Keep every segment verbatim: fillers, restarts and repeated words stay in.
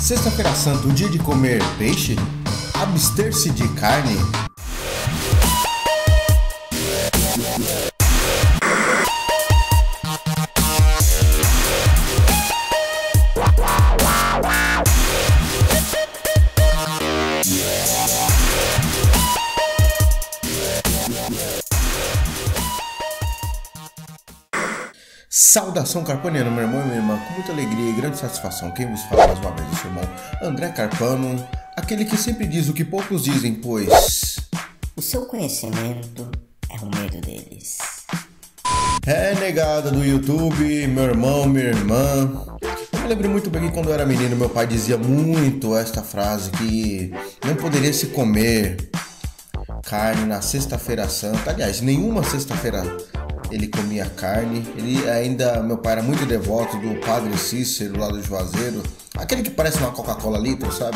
Sexta-feira Santa, o dia de comer peixe? Abster-se de carne? Saudação carpaniana, meu irmão e minha irmã, com muita alegria e grande satisfação. Quem vos fala mais uma vez é o seu irmão André Carpano, aquele que sempre diz o que poucos dizem, pois o seu conhecimento é o medo deles. É negada do YouTube, meu irmão, minha irmã. Eu me lembro muito bem que quando eu era menino, meu pai dizia muito esta frase, que não poderia se comer carne na sexta-feira santa. Aliás, nenhuma sexta-feira ele comia carne. Ele ainda, meu pai era muito devoto do Padre Cícero lá do Juazeiro, aquele que parece uma Coca-Cola litro, sabe?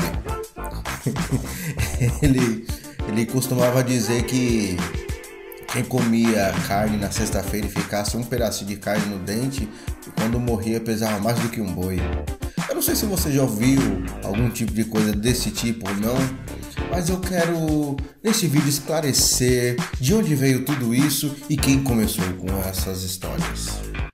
ele, ele costumava dizer que quem comia carne na sexta-feira e ficasse um pedacinho de carne no dente, quando morria pesava mais do que um boi. Eu não sei se você já ouviu algum tipo de coisa desse tipo ou não, mas eu quero nesse vídeo esclarecer de onde veio tudo isso e quem começou com essas histórias.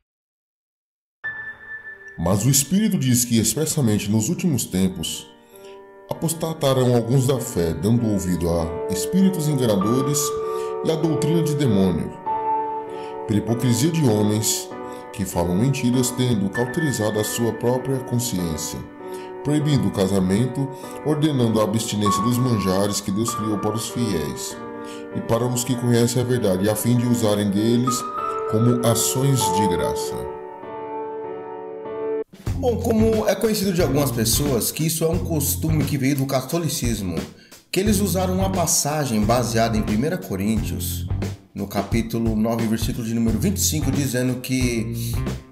Mas o Espírito diz que expressamente nos últimos tempos apostatarão alguns da fé, dando ouvido a espíritos enganadores e a doutrina de demônio, pela hipocrisia de homens que falam mentiras, tendo cauterizado a sua própria consciência, proibindo o casamento, ordenando a abstinência dos manjares que Deus criou para os fiéis e para os que conhecem a verdade, a fim de usarem deles como ações de graça. Bom, como é conhecido de algumas pessoas que isso é um costume que veio do catolicismo, que eles usaram uma passagem baseada em primeira Coríntios, no capítulo nove, versículo de número vinte e cinco, dizendo que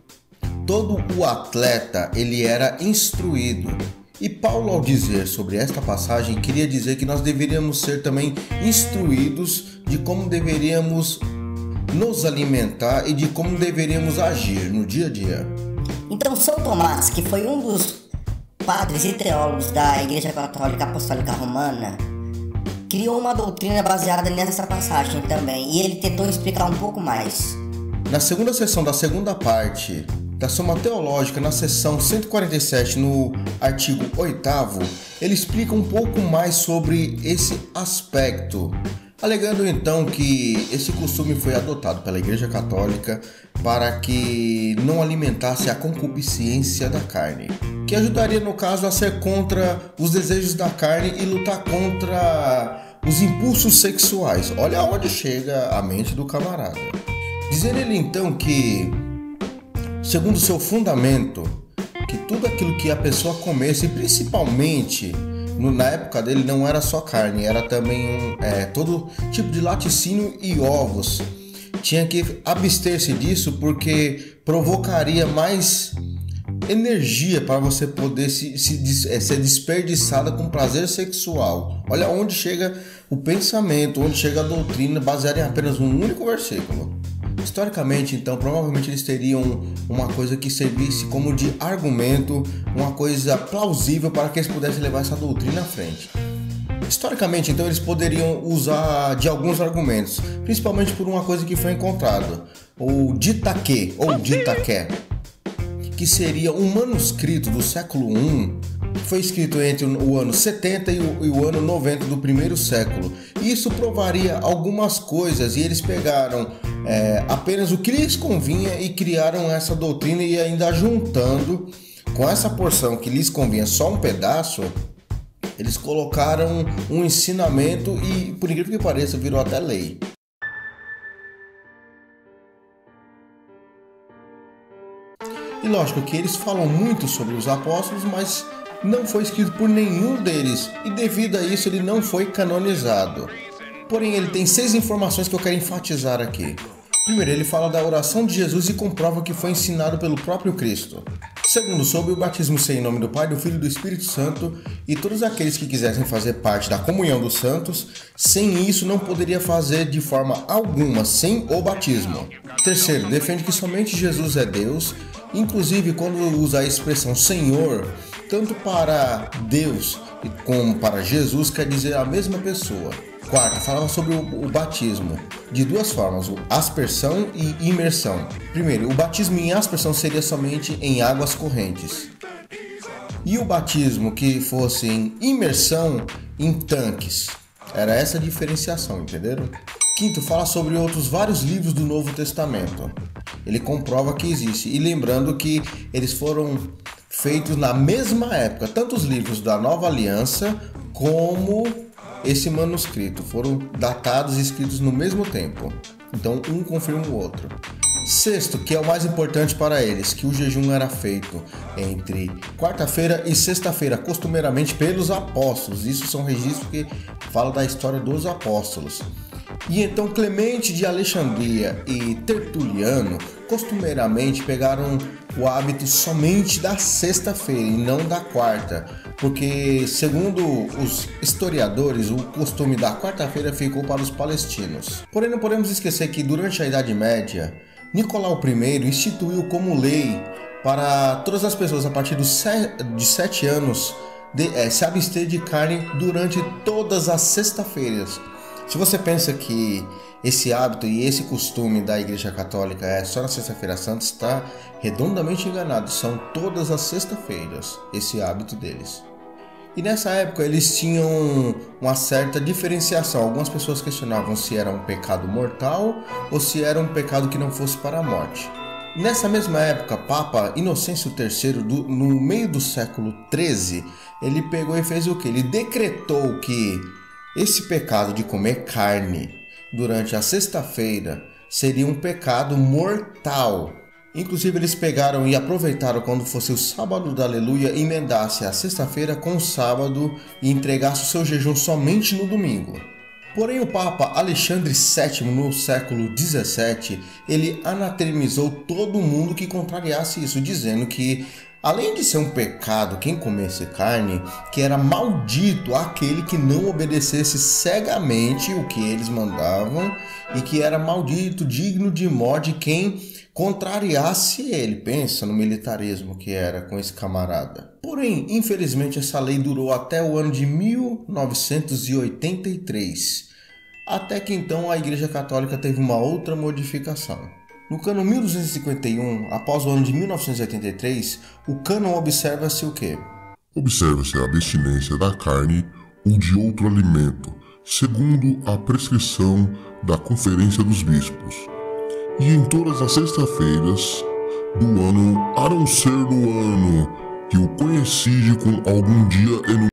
todo o atleta ele era instruído. E Paulo, ao dizer sobre esta passagem, queria dizer que nós deveríamos ser também instruídos de como deveríamos nos alimentar e de como deveríamos agir no dia a dia. Então São Tomás, que foi um dos padres e teólogos da Igreja Católica Apostólica Romana, criou uma doutrina baseada nessa passagem também, e ele tentou explicar um pouco mais. Na segunda sessão da segunda parte da Soma Teológica, na seção cento e quarenta e sete, no artigo oitavo, ele explica um pouco mais sobre esse aspecto, alegando então que esse costume foi adotado pela Igreja Católica para que não alimentasse a concupiscência da carne, que ajudaria no caso a ser contra os desejos da carne e lutar contra os impulsos sexuais. Olha onde chega a mente do camarada. Dizer ele então que, segundo seu fundamento, que tudo aquilo que a pessoa comesse, principalmente no, na época dele, não era só carne, era também um, é, todo tipo de laticínio e ovos. Tinha que abster-se disso porque provocaria mais energia para você poder se, se, é, ser desperdiçada com prazer sexual. Olha onde chega o pensamento, onde chega a doutrina baseada em apenas um único versículo. Historicamente, então, provavelmente eles teriam uma coisa que servisse como de argumento, uma coisa plausível para que eles pudessem levar essa doutrina à frente. Historicamente, então, eles poderiam usar de alguns argumentos, principalmente por uma coisa que foi encontrada, o Didaquê, ou Didaqué, que seria um manuscrito do século primeiro, que foi escrito entre o ano setenta e o, e o ano noventa do primeiro século. E isso provaria algumas coisas, e eles pegaram é, apenas o que lhes convinha e criaram essa doutrina, e ainda juntando com essa porção que lhes convinha só um pedaço, eles colocaram um ensinamento e, por incrível que pareça, virou até lei. E lógico que eles falam muito sobre os apóstolos, mas não foi escrito por nenhum deles, e devido a isso ele não foi canonizado. Porém, ele tem seis informações que eu quero enfatizar aqui. Primeiro, ele fala da oração de Jesus e comprova que foi ensinado pelo próprio Cristo. Segundo, sobre o batismo ser em nome do Pai, do Filho e do Espírito Santo, e todos aqueles que quisessem fazer parte da comunhão dos santos, sem isso não poderia fazer de forma alguma, sem o batismo. Terceiro, defende que somente Jesus é Deus, inclusive quando usa a expressão Senhor, tanto para Deus como para Jesus quer dizer a mesma pessoa. Quarto, falava sobre o, o batismo de duas formas, o aspersão e imersão. Primeiro, o batismo em aspersão seria somente em águas correntes. E o batismo que fosse em imersão em tanques. Era essa a diferenciação, entenderam? Quinto, fala sobre outros vários livros do Novo Testamento. Ele comprova que existe. E lembrando que eles foram feitos na mesma época, tanto os livros da Nova Aliança como esse manuscrito. Foram datados e escritos no mesmo tempo. Então um confirma o outro. Sexto, que é o mais importante para eles, que o jejum era feito entre quarta-feira e sexta-feira, costumeiramente pelos apóstolos. Isso são registros que falam da história dos apóstolos. E então Clemente de Alexandria e Tertuliano costumeiramente pegaram o hábito somente da sexta-feira e não da quarta, porque segundo os historiadores o costume da quarta-feira ficou para os palestinos. Porém não podemos esquecer que durante a Idade Média Nicolau I instituiu como lei para todas as pessoas a partir dos de sete anos de, é, se abster de carne durante todas as sextas-feiras. Se você pensa que esse hábito e esse costume da Igreja Católica é só na Sexta-feira Santa, está redondamente enganado. São todas as sextas-feiras esse hábito deles. E nessa época eles tinham uma certa diferenciação. Algumas pessoas questionavam se era um pecado mortal ou se era um pecado que não fosse para a morte. Nessa mesma época, Papa Inocêncio terceiro, do, no meio do século treze, ele pegou e fez o que? Ele decretou que esse pecado de comer carne durante a sexta-feira seria um pecado mortal. Inclusive eles pegaram e aproveitaram quando fosse o sábado da aleluia, emendasse a sexta-feira com o sábado e entregasse o seu jejum somente no domingo. Porém o Papa Alexandre sétimo, no século dezessete, ele anatemizou todo mundo que contrariasse isso, dizendo que além de ser um pecado quem comesse carne, que era maldito aquele que não obedecesse cegamente o que eles mandavam e que era maldito, digno de morte quem contrariasse ele. Pensa no militarismo que era com esse camarada. Porém, infelizmente, essa lei durou até o ano de mil novecentos e oitenta e três, até que então a Igreja Católica teve uma outra modificação. No cânon mil duzentos e cinquenta e um, após o ano de mil novecentos e oitenta e três, o cânon observa-se o quê? Observa-se a abstinência da carne ou de outro alimento, segundo a prescrição da Conferência dos Bispos. E em todas as sextas-feiras do ano, a não ser no ano que o coincide com algum dia